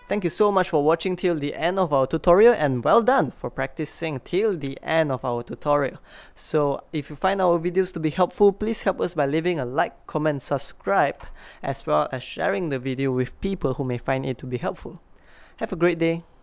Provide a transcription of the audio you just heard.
Thank you so much for watching till the end of our tutorial, and well done for practicing till the end of our tutorial. So if you find our videos to be helpful, please help us by leaving a like, comment, subscribe, as well as sharing the video with people who may find it to be helpful. Have a great day.